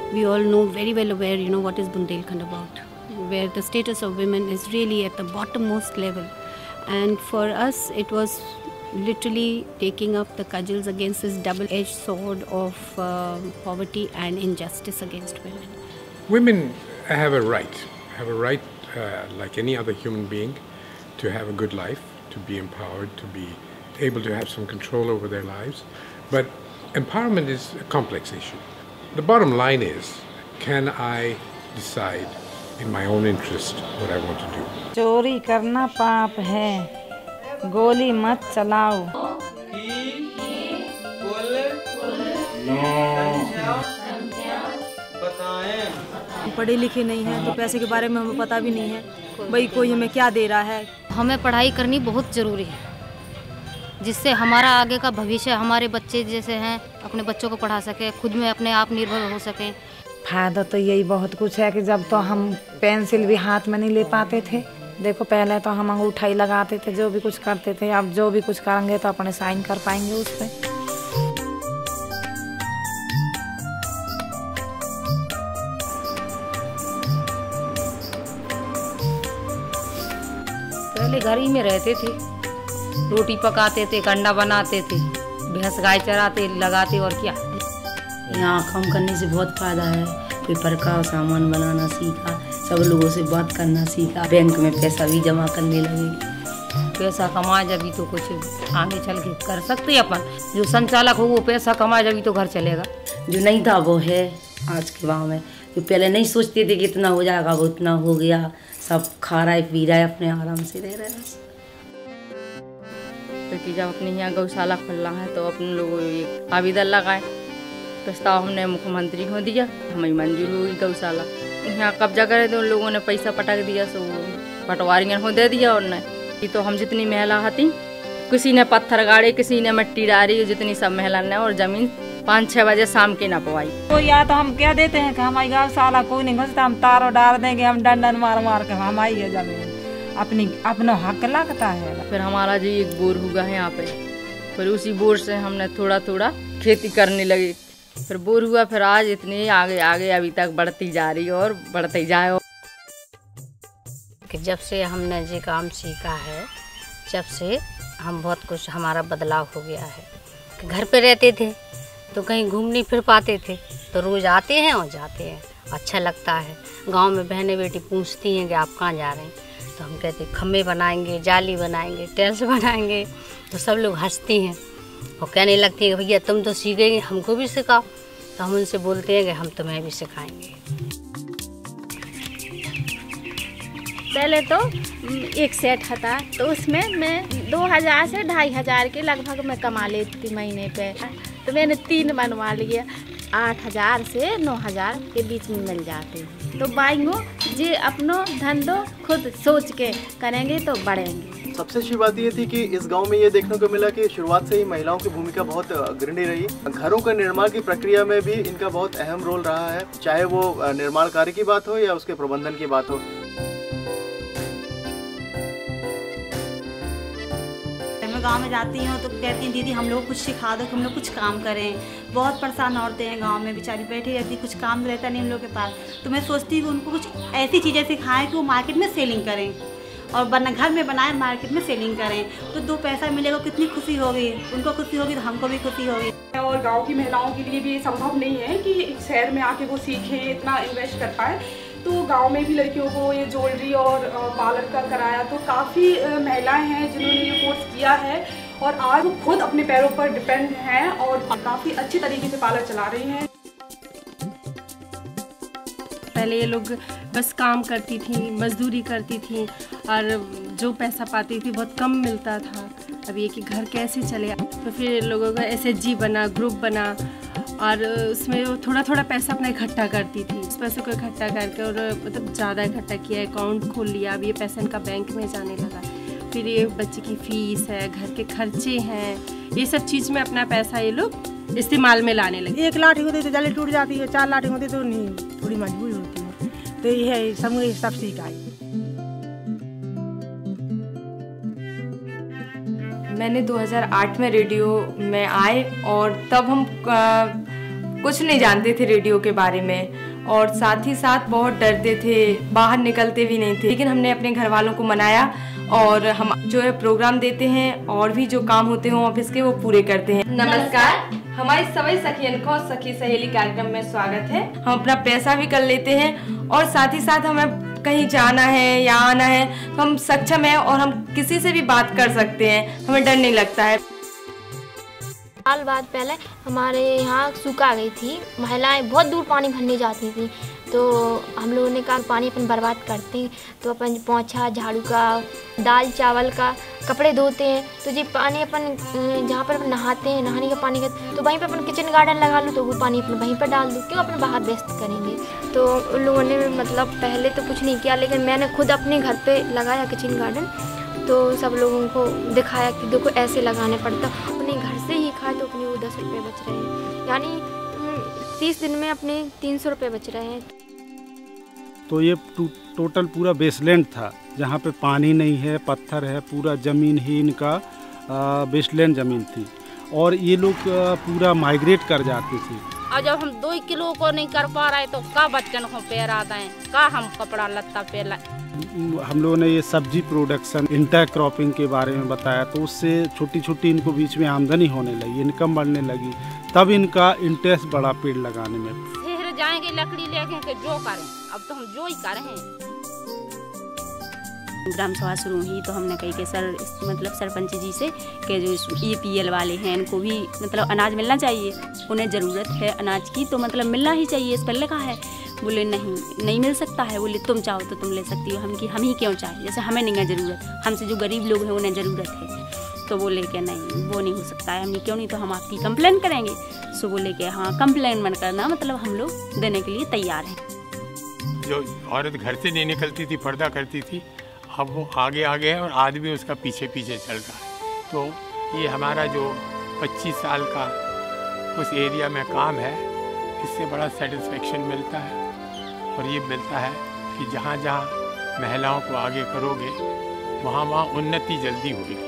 we all know very well aware, what is Bundelkhand about, where the status of women is really at the bottommost level. And for us, it was literally taking up the cudgels against this double-edged sword of poverty and injustice against women. Women have a right, like any other human being, to have a good life, to be empowered, to be able to have some control over their lives. But empowerment is a complex issue. The bottom line is, can I decide in my own interest what I want to do? चोरी करना पाप है, गोली मत चलाओ। पढ़े लिखे नहीं हैं तो पैसे के बारे में हमें पता भी नहीं है, भाई कोई हमें क्या दे रहा है। हमें पढ़ाई करनी बहुत ज़रूरी है, जिससे हमारा आगे का भविष्य, हमारे बच्चे जैसे हैं अपने बच्चों को पढ़ा सके, खुद में अपने आप निर्भर हो सकें। फायदा तो यही बहुत कुछ है कि जब तो हम पेंसिल भी हाथ में नहीं ले पाते थे, देखो पहले तो हम अंगूठा ही लगाते थे, जो भी कुछ करते थे, अब जो भी कुछ करेंगे तो अपने साइन कर पाएंगे उस पर। पहले घर ही में रहते थे, रोटी पकाते थे, कंडा बनाते थे, भैंस गाय चराते लगाते, और क्या। यहाँ काम करने से बहुत फायदा है, पेपर का सामान बनाना सीखा, सब लोगों से बात करना सीखा, बैंक में पैसा भी जमा करने लगे। पैसा कमाए जभी तो कुछ आगे चल के कर सकते हैं अपन। जो संचालक हो वो पैसा कमाए जभी तो घर चलेगा। जो नहीं था वो है आज के गाँव में, जो पहले नहीं सोचते थे कि इतना हो जाएगा, वो इतना हो गया। सब खा रहा है, पी रहा है, अपने आराम से रह रहे हैं। क्योंकि जब अपने यहाँ गौशाला खुलना है तो अपने लोगों एक आवेदन लगाए, प्रस्ताव हमने मुख्यमंत्री को दिया, हमें मंजूर हुई गौशाला। यहाँ कब्जा करे तो उन लोगों ने पैसा पटक दिया, सो पटवारियों को दे दिया। और नहीं तो हम जितनी महिला हती, किसी ने पत्थर गाड़े, किसी ने मिट्टी डाली, जितनी सब महिला ने, और जमीन 5-6 बजे शाम की न पवाई। तो या तो हम क्या देते हैं कि हमारी गौशाला कोई नहीं घुसता, हम तारों डाल देंगे, हम डंडन मार मार के हमारी है जमीन, अपना हक लगता है। फिर हमारा जी एक बोर हुआ है यहाँ पे, फिर उसी बोर से हमने थोड़ा थोड़ा खेती करने लगे। फिर बोर हुआ, फिर आज इतनी आगे आगे अभी तक बढ़ती जा रही और बढ़ती जाए। कि जब से हमने ये काम सीखा है, जब से हम बहुत कुछ हमारा बदलाव हो गया है। कि घर पे रहते थे तो कहीं घूम नहीं फिर पाते थे, तो रोज़ आते हैं और जाते हैं, अच्छा लगता है। गांव में बहनें बेटी पूछती हैं कि आप कहाँ जा रहे हैं, तो हम कहते हैं खम्भे बनाएंगे, जाली बनाएंगे, टेल्स बनाएंगे, तो सब लोग हंसती हैं और कहने लगती है कि भैया तुम तो सीखेंगे, हमको भी सिखाओ। तो हम उनसे बोलते हैं कि हम तुम्हें भी सिखाएंगे। पहले तो एक सेट था, तो उसमें मैं 2000 से 2500 के लगभग मैं कमा लेती थी महीने पे। तो मैंने 3 बनवा लिया, 8000 से 9000 के बीच में मिल जाते हैं। तो बाइंगो जी अपनो धंधो खुद सोच के करेंगे तो बढ़ेंगे। सबसे अच्छी बात ये थी कि इस गांव में ये देखने को मिला कि शुरुआत से ही महिलाओं की भूमिका बहुत अग्रणी रही। घरों का निर्माण की प्रक्रिया में भी इनका बहुत अहम रोल रहा है, चाहे वो निर्माण कार्य की बात हो या उसके प्रबंधन की बात हो। मैं गांव में जाती हूँ तो कहती हैं दीदी हम लोग कुछ सिखा दो कि हम लोग कुछ काम करें। बहुत परेशान औरतें हैं गांव में, बेचारी बैठी रहती, कुछ काम रहता नहीं उन लोग के पास। तो मैं सोचती हूँ कि उनको कुछ ऐसी चीज़ें सिखाएं कि वो मार्केट में सेलिंग करें और घर में बनाए मार्केट में सेलिंग करें, तो 2 पैसा मिलेगा, कितनी खुशी होगी, उनको खुशी होगी तो हमको भी खुशी होगी। और गांव की महिलाओं के लिए भी ये संभव नहीं है कि शहर में आके वो सीखें, इतना इन्वेस्ट कर पाए। तो गांव में भी लड़कियों को ये ज्वेलरी और पार्लर का कराया, तो काफ़ी महिलाएं हैं जिन्होंने ये कोर्स किया है और आज वो खुद अपने पैरों पर डिपेंड हैं और काफ़ी अच्छी तरीके से पार्लर चला रही हैं। पहले ये लोग बस काम करती थी, मजदूरी करती थी और जो पैसा पाती थी बहुत कम मिलता था। अब ये कि घर कैसे चले, तो फिर लोगों का SHG बना, ग्रुप बना और उसमें वो थोड़ा थोड़ा पैसा अपना इकट्ठा करती थी। उस पैसे को इकट्ठा करके और मतलब ज़्यादा इकट्ठा किया, अकाउंट खोल लिया। अब ये पैसा इनका बैंक में जाने लगा। फिर ये बच्चे की फ़ीस है, घर के खर्चे हैं, ये सब चीज़ में अपना पैसा ये लोग इस्तेमाल में लाने लगे। 1 लाठी होती तो जल्दी टूट जाती है, 4 लाठी होती तो नहीं, थोड़ी मजबूरी होती है। तो ये है समूह सब सिखाई। मैंने 2008 में रेडियो में आए और तब हम कुछ नहीं जानते थे रेडियो के बारे में और साथ ही साथ बहुत डरते थे, बाहर निकलते भी नहीं थे। लेकिन हमने अपने घर वालों को मनाया और हम जो है प्रोग्राम देते हैं और भी जो काम होते हैं ऑफिस के वो पूरे करते हैं। नमस्कार, हमारी सभी सखियन को सखी सहेली कार्यक्रम में स्वागत है। हम अपना पैसा भी कर लेते हैं और साथ ही साथ हमें कहीं जाना है या आना है तो हम सक्षम हैं और हम किसी से भी बात कर सकते हैं, हमें डर नहीं लगता है। साल बाद पहले हमारे यहाँ सूखा गई थी, महिलाएं बहुत दूर पानी भरने जाती थी, तो हम लोगों ने कहा पानी अपन बर्बाद करते हैं तो अपन पोंछा झाड़ू का, दाल चावल का, कपड़े धोते हैं तो जी पानी अपन जहाँ पर अपन नहाते हैं, नहाने का पानी का तो वहीं पर अपन किचन गार्डन लगा लो तो वो पानी अपन वहीं पर डाल दो, क्यों अपन बाहर वेस्ट करेंगे। तो उन लोगों ने मतलब पहले तो कुछ नहीं किया, लेकिन मैंने खुद अपने घर पर लगाया किचन गार्डन, तो सब लोगों को दिखाया कि देखो ऐसे लगाने पड़ता। अपने घर से ही खाए तो अपने वो 10 रुपये बच रहे हैं, यानी 30 दिन में अपने 300 रुपये बच रहे हैं। तो ये टोटल पूरा बेसलैंड था जहाँ पे पानी नहीं है, पत्थर है, पूरा ज़मीन ही इनका बेसलैंड ज़मीन थी और ये लोग पूरा माइग्रेट कर जाते थे। और जब हम 2 किलो को नहीं कर पा रहे तो का बच्चन को पैर आता है, का हम कपड़ा लत्ता पहला। हम लोगों ने ये सब्जी प्रोडक्शन इंटरक्रॉपिंग के बारे में बताया तो उससे छोटी छोटी इनको बीच में आमदनी होने लगी, इनकम बढ़ने लगी, तब इनका इंटरेस्ट बढ़ा पेड़ लगाने में। शहर जाएंगे लकड़ी लेके के जो करें, अब तो हम जो ही कर रहे हैं। ग्राम सभा शुरू हुई तो हमने कही कि सर मतलब सरपंच जी से कि जो EPL वाले हैं इनको भी मतलब अनाज मिलना चाहिए, उन्हें ज़रूरत है अनाज की तो मतलब मिलना ही चाहिए, इस पर लिखा है। बोले नहीं मिल सकता है, बोले तुम चाहो तो तुम ले सकती हो। हम ही क्यों चाहे, जैसे हमें नहीं है ज़रूरत, हमसे जो गरीब लोग हैं उन्हें ज़रूरत है। तो बोले कि नहीं वो नहीं हो सकता है, हमने क्यों नहीं, तो हम आपकी कंप्लेन करेंगे। सो बोले कि हाँ कंप्लेन मन करना, मतलब हम लोग देने के लिए तैयार हैं। जो औरत घर से नहीं निकलती थी, पर्दा करती थी, अब वो आगे आगे है और आदमी उसका पीछे पीछे चल रहा है। तो ये हमारा जो 25 साल का उस एरिया में काम है, इससे बड़ा सेटिस्फेक्शन मिलता है और ये मिलता है कि जहाँ जहाँ महिलाओं को आगे करोगे वहाँ उन्नति जल्दी होगी।